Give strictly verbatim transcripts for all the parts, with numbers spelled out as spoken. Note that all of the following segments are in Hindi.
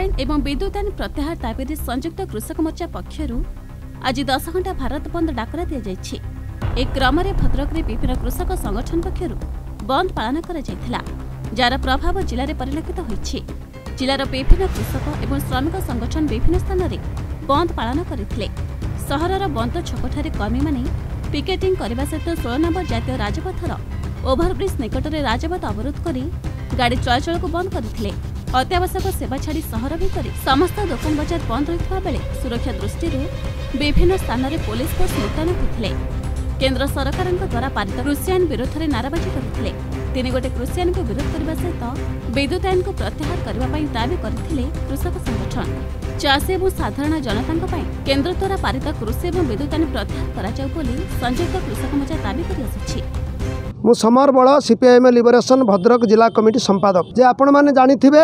आईन एवं विद्युत आईन प्रत्याहार दाबी संयुक्त कृषक मोर्चा पक्षर आज दस घंटा भारत बंद डाकरा दि जाइछि। एक क्रम भद्रक विभिन्न कृषक संगठन पक्षर बंद पालन कर जार प्रभाव जिले में परिलक्षित होइछि। जिलार विभिन्न कृषक एवं श्रमिक संगठन विभिन्न स्थान में बंद पालन करथिले। सहरर बंद छकठारे कर्मी माने पिकेटिंग करने सहित षोल नंबर जातीय राजपथर ओभरब्रिज निकट में राजपथ अवरोध कर गाड़ी चलाचल को बंद करथिले। अत्यावश्यक सेवा छाड़ी सहर भितर समस्त दुकान बजार बंद रहितबा बेले सुरक्षा दृष्टि विभिन्न स्थान में पुलिस फोर्स मुतयन होते। केंद्र सरकार द्वारा पारित कृषि आईन विरोध में नाराबाजी करते। तीन गोटे कृषि आईन को विरोध करने सहित विद्युत आईन को प्रत्याहार करने दाबी करते कृषक संगठन। चाषी और साधारण जनता केंद्र द्वारा पारित कृषि और विद्युत आईन प्रत्याहार कर संयुक्त कृषक मोर्चा दाबी कर मु समर बल सीपीआईएम लिबरेशन भद्रक जिला कमिटी संपादक जे आपण माने जानी थिबे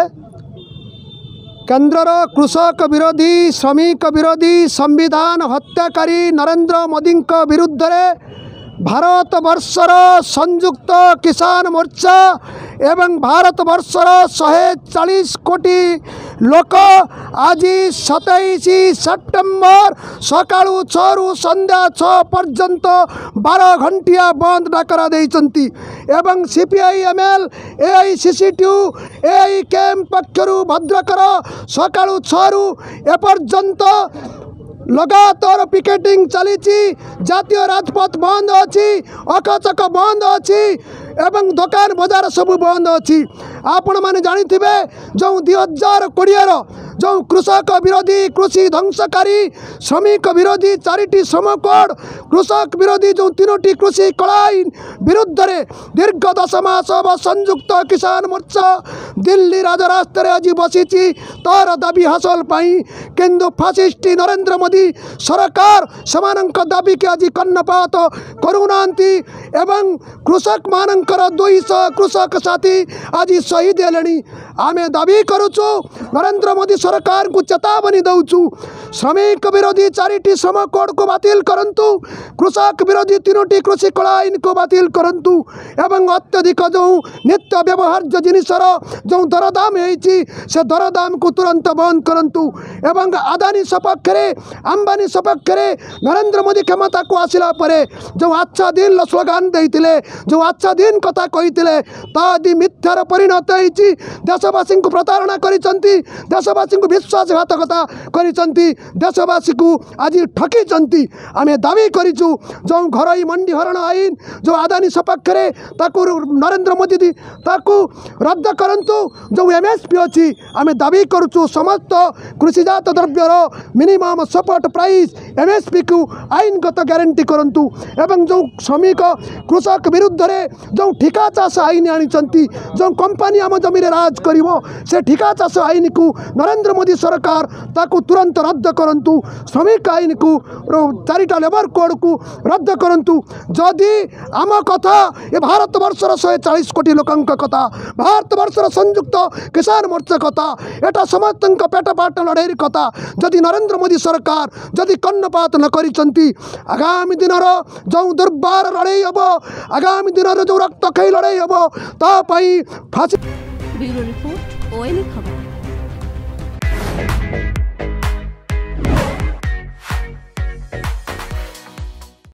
केंद्रर कृषक विरोधी श्रमिक विरोधी संविधान हत्याकारी नरेंद्र मोदी विरुद्ध रे भारत वर्षर संयुक्त किसान मोर्चा एवं भारत वर्षर शहे चालीस कोटी लोक आज सतैश सेप्टेम्बर सकाळु छरु संध्या छ पर्यंत बारह घंटिया बंद डाकरा देइचंती एवं सीपीआईएमएल एआईसीसीटीयू एआईकेएम पक्षरु भद्रकर सकाळु छरु एपर्यंत लगातार पिकेटिंग चली। जातीय राजपथ बंद अच्छी, अकचक बंद अच्छी एवं दुकान बाजार सब बंद अच्छी। आपण माने जानी थिबे जो दुई हजार कोड़े जो कृषक विरोधी कृषि ध्वंसकारी श्रमिक विरोधी चारिटी श्रम कोड कृषक विरोधी जो तीनोटी कृषि कला आईन विरुद्ध रे दीर्घ दस मास संयुक्त किसान मोर्चा दिल्ली राजरास्तार आज बसी तार दाबी हासिल पाई किंतु फासिस्टी नरेंद्र मोदी सरकार समानक दाबी के आज कर्णपात करूनांती एवं कृषक मानकर दुईश कृषक साथी आज शहीद हेले। आमे दाबी करुचु नरेंद्र मोदी सरकार को चेतावनी दउचु श्रमिक विरोधी चारिटी श्रम कोड को बातिल करंतु, कृषक विरोधी तीनोटी कृषि कला आईन को बातिल करंतु एवं अत्यधिक जो नित्य व्यवहार्य जिनिसर जो दरदाम होइछि से दरदाम को तुरंत बंद करंतु एवं अदानी सपक्ष रे अंबानी सपक्ष रे नरेंद्र मोदी क्षमता को आसिला परे जो अच्छा दिन स्लोगान देइतिले जो अच्छा दिन कथा कहितिले तादि मिथ्यार परिणत होइछि। देशवासी को प्रतारणा करिसंती, देशवासी को विश्वासघातकता करिसंती, देशवासी को आज ठकीचंती। आमे दाबी करिछु जो घरोई मंडी हरण आईन जो अदानी सपक्ष रे ताकू नरेंद्र मोदी दी ताकू रद्द करंतु। जो एमएसपी अछि आमे दाबी करुछु समस्त कृषिजात द्रव्यर मिनिमम सपोर्ट प्राइस एमएसपी को आईनगत गारंटी करंतु एवं जो श्रमिक कृषक विरुद्ध रे जो ठिका चाष आईन आनिचंती जो कंपनी आम जमी राज करिवो से ठिका चाष आईन को नरेंद्र मोदी सरकार ताकू तुरंत रद्द करंतु। श्रमिक आईन को चारिटा लेबर कोड को रद्द करंतु। जदि आम कथा ये भारत वर्षर शहे चालीस कोटी लोकंक कथा भारत वर्षर संयुक्त किसान मोर्चा कथा एटा समस्त पेट पाट लड़ाई कथा जदि नरेंद्र मोदी सरकार जदि कर्णपात न करिसंती आगामी दिन जो दुर्बार लड़ाई हम आगामी दिन जो रक्त खाई लड़ाई हम ता पई फांसी। ब्यूरो रिपोर्ट ओएनए खबर।